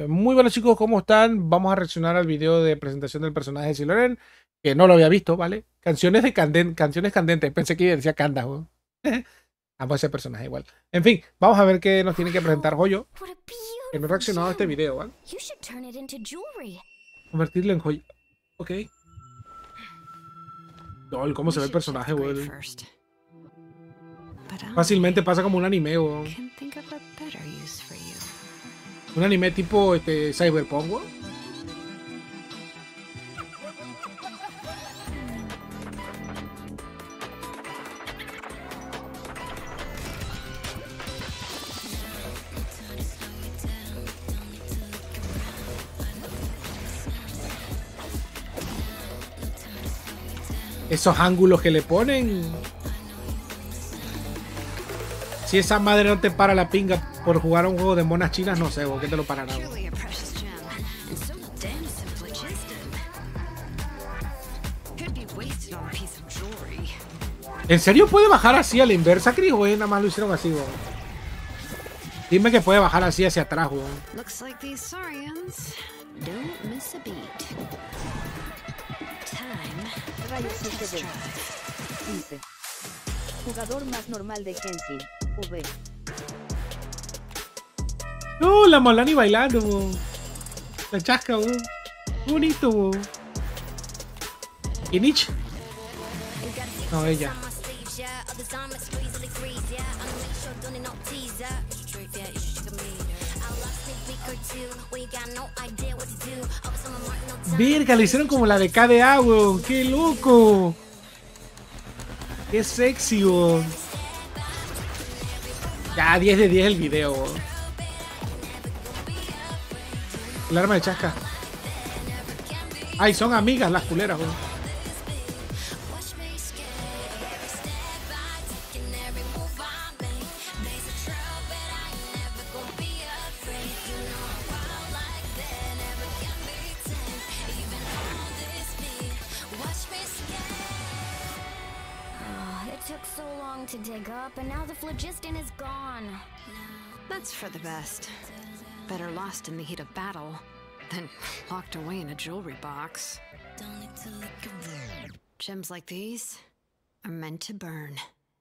Muy buenos chicos, ¿cómo están? Vamos a reaccionar al video de presentación del personaje de Siloren, que no lo había visto, ¿vale? Canciones candentes, pensé que decía Canda, weón. Amo ese personaje igual. En fin, vamos a ver qué nos tiene que presentar Joyo, que no ha reaccionado a este video, ¿vale? Convertirlo en joya. Ok. Lol, ¿cómo se ve el personaje, weón? Fácilmente pasa como un anime, weón. Un anime tipo Cyberpunk, weón. Esos ángulos que le ponen. Si esa madre no te para la pinga por jugar a un juego de monas chinas, no sé, ¿o qué te lo parará? ¿En serio puede bajar así a la inversa, Chris? ¿O nada más lo hicieron así, weón? Dime que puede bajar así hacia atrás, weón. Dice: jugador más normal de Genshin, V. No, la Molani bailando, weón. La chasca, weón. Bonito, weón. ¿Y Nietzsche? No, ella. Verga, le hicieron como la de KDA, weón. ¡Qué loco! ¡Qué sexy, weón! Ya, 10 de 10 el video, weón. El arma de chasca. Ay, son amigas las culeras, weón. Took so long to dig up, and now the phlogiston is gone. That's for the best. Better lost in the heat of battle than locked away in a jewelry box. Gems like these are meant to burn.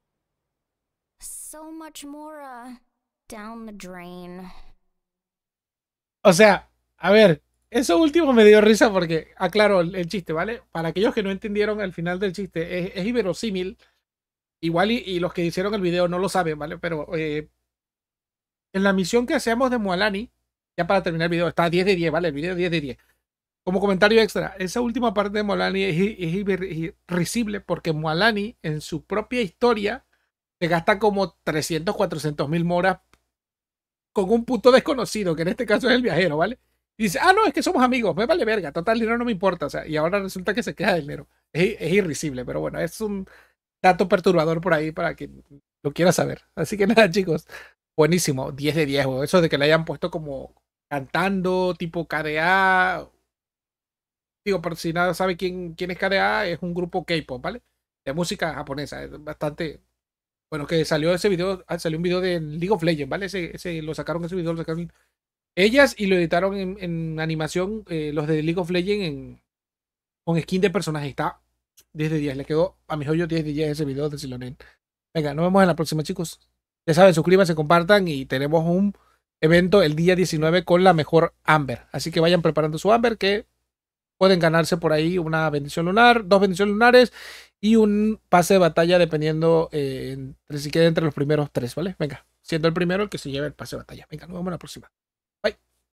So much more, down the drain. O sea, a ver, eso último me dio risa porque aclaro el chiste, ¿vale? Para aquellos que no entendieron el final del chiste, es inverosímil. Igual y los que hicieron el video no lo saben, ¿vale? Pero en la misión que hacemos de Mualani, ya para terminar el video, está 10 de 10, ¿vale? El video 10 de 10. Como comentario extra, esa última parte de Mualani es irrisible porque Mualani en su propia historia se gasta como 300, 400 mil moras con un puto desconocido, que en este caso es el viajero, ¿vale? Y dice, ah, no, es que somos amigos, me vale verga, total, el dinero no me importa, o sea, y ahora resulta que se queda del dinero. Es irrisible, pero bueno, es un dato perturbador por ahí para quien lo quiera saber. Así que nada, chicos, buenísimo, 10 de 10, weón. Eso de que le hayan puesto como cantando, tipo KDA. Digo, por si nada sabe quién es KDA, es un grupo K-pop, ¿vale? De música japonesa, es bastante. Bueno, que salió ese video, salió un video de League of Legends, ¿vale? Lo sacaron, ese video lo sacaron ellas y lo editaron en animación, los de League of Legends con skin de personaje. Está 10 de 10, le quedó a mi joyo 10 de 10 ese video de Silonen. Venga, nos vemos en la próxima, chicos. Ya saben, suscríbanse, compartan y tenemos un evento el día 19 con la mejor Amber. Así que vayan preparando su Amber, que pueden ganarse por ahí una bendición lunar, 2 bendiciones lunares y un pase de batalla dependiendo si queda entre los primeros 3, ¿vale? Venga, siendo el primero el que se lleve el pase de batalla. Venga, nos vemos en la próxima.